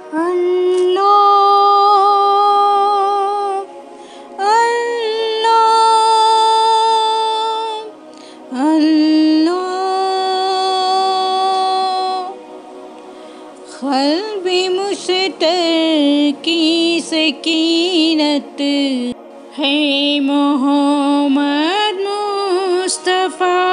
اللہ اللہ اللہ قلب مشتر کی سکینت ہے محمد مصطفیٰ،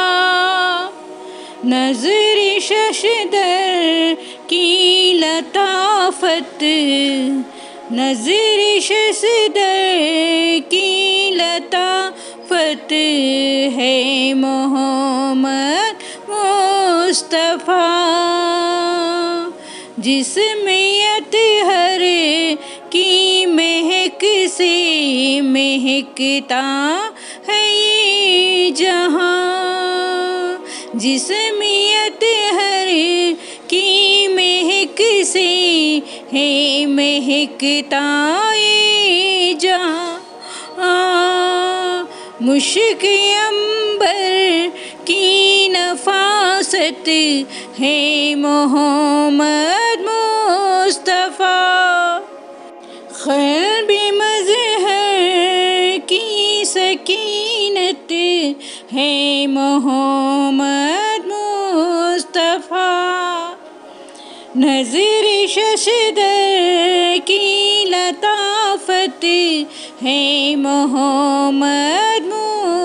نظر ششدر کی لطافت، نظر ششدر کی لطافت ہے محمد مصطفیٰ، جسم اطہر کی مہک سے مہکتا ہے یہ جہاں، جسم اطہر کی مہک سے ہے مہکتا یہ جہاں، مشک عنبر کی نفاست ہے محمد مصطفیٰ، قلب مظہر کی سکینت ہے محمد مصطفیٰ، نظر ششدر کی لطافت ہے محمد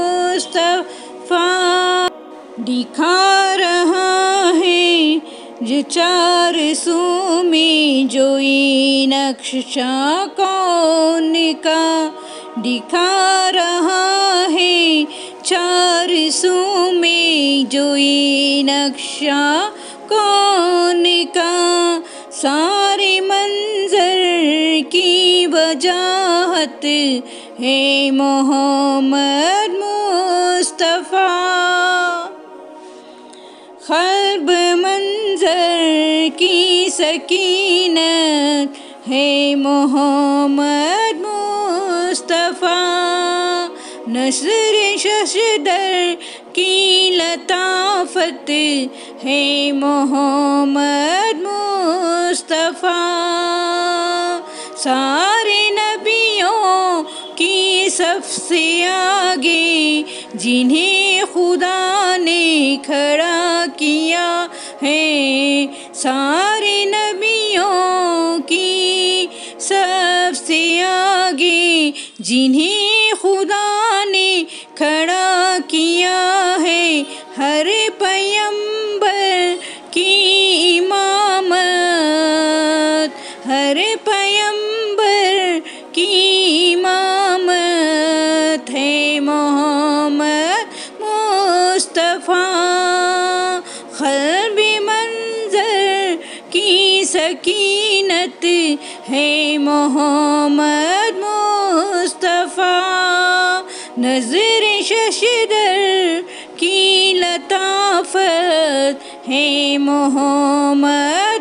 مصطفیٰ، دکھا رہا ہے جو چار سو میں جو یہ نقشہ کون کا، دکھا رہا ہے چار سو میں جو یہ نقشہ کون کا، سارے منظر کی وجاہت ہے محمد مصطفیٰ، قلب منظر کی سکینت ہے محمد مصطفیٰ، نظر ششدر کی لطافت ہے محمد مصطفیٰ، سارے نبیوں کی صف سے آگے جنہیں خدا نے کھڑا کیا ہے، سارے نبیوں کی صف سے آگے جنہیں خدا نے کھڑا کیا ہے، ہر پیغمبر کی امامت، ہر پیغمبر کی امامت ہے محمد مصطفیٰ، قلب منظر کی سکینت ہے محمد مصطفیٰ، نظر ششدر کی لطافت ہے محمد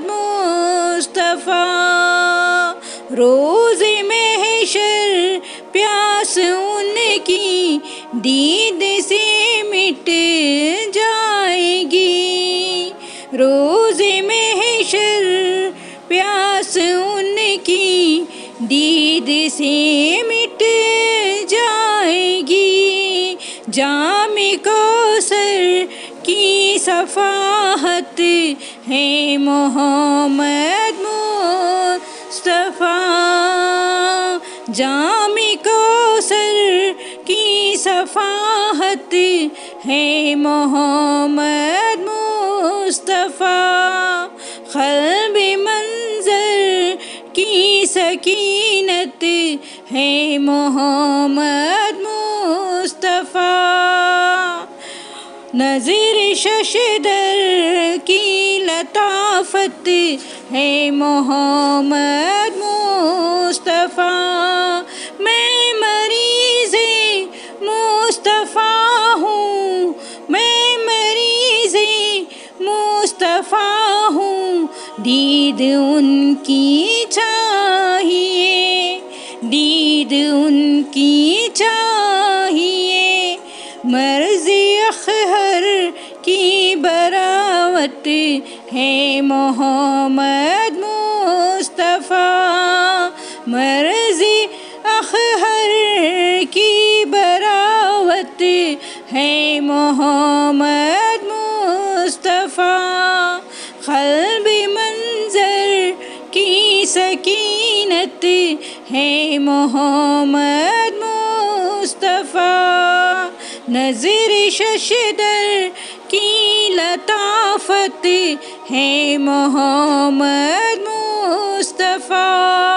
مصطفیٰ، روز محشر پیاس ان کی دید سے مٹ جائے گی، روز محشر پیاس ان کی دید سے مٹ جائے گی، جام کوثر کی صفاحت ہے محمد مصطفیٰ، جام کوثر کی صفاحت ہے محمد مصطفیٰ، قلب منظر کی سکینت ہے محمد مصطفیٰ، نظر ششدر کی لطافت ہے محمد مصطفیٰ، میں مریض مصطفیٰ ہوں، میں مریض مصطفیٰ ہوں، دید ان کی چاہیے، دید ان کی چاہیے، مرض اخہر کی براوت ہے محمد مصطفیٰ، مرض اخہر کی براوت ہے محمد مصطفیٰ، قلب منظر کی سکینت ہے محمد مصطفیٰ، نظر ششدر کی لطافت ہے محمد مصطفیٰ۔